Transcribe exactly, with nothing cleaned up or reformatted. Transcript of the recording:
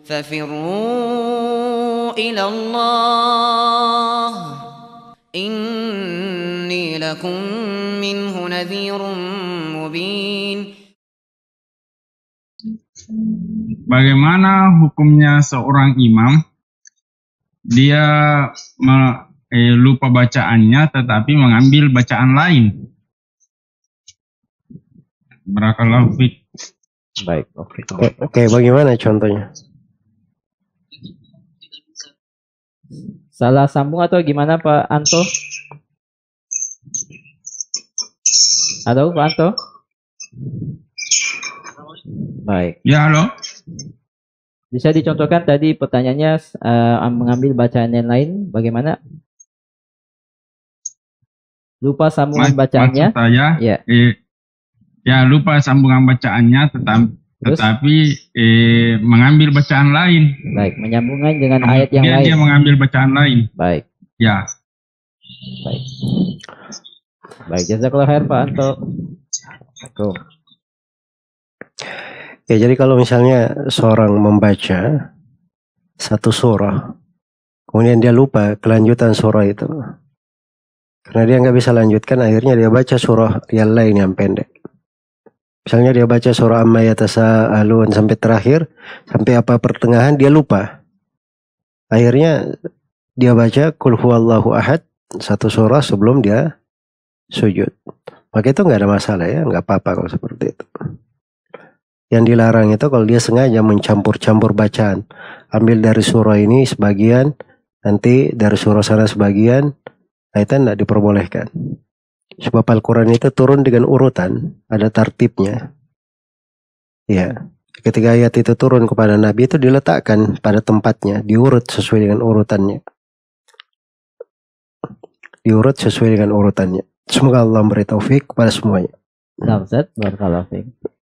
ففروا إلى الله إني لكم منه نذير مبين. Bagaimana hukumnya seorang imam? Dia me, eh, lupa bacaannya tetapi mengambil bacaan lain. Barakallahu fiik. Baik, oke. Okay. Oke, okay, bagaimana contohnya? Salah sambung atau gimana Pak Anto? Halo Pak Anto? Baik. Ya, halo. Bisa dicontohkan tadi pertanyaannya uh, mengambil bacaan yang lain bagaimana? Lupa sambungan Mas, bacaannya? Maksud saya, ya. Eh, ya lupa sambungan bacaannya tetapi, tetapi eh, mengambil bacaan lain. Baik, menyambungkan dengan Kemudian ayat yang lain. Dia mengambil bacaan lain. Baik. Ya. Baik. Baik, jazakallahu khair Pak Anto. Assalamualaikum. Ya, jadi kalau misalnya seorang membaca satu surah, kemudian dia lupa kelanjutan surah itu, karena dia nggak bisa lanjutkan, akhirnya dia baca surah yang lain yang pendek. Misalnya dia baca surah Amma Yatasaalun sampai terakhir, sampai apa pertengahan dia lupa. Akhirnya dia baca Qul Huwallahu Ahad, satu surah sebelum dia sujud. Maka itu nggak ada masalah ya, nggak apa-apa kalau seperti itu. Yang dilarang itu kalau dia sengaja mencampur-campur bacaan. Ambil dari surah ini sebagian, nanti dari surah sana sebagian, nah itu tidak diperbolehkan. Sebab Al-Quran itu turun dengan urutan, ada tartibnya. Ya, ketika ayat itu turun kepada Nabi itu diletakkan pada tempatnya, diurut sesuai dengan urutannya. Diurut sesuai dengan urutannya. Semoga Allah memberi taufik kepada semuanya. Nah, Ustaz, barakallahu fiik.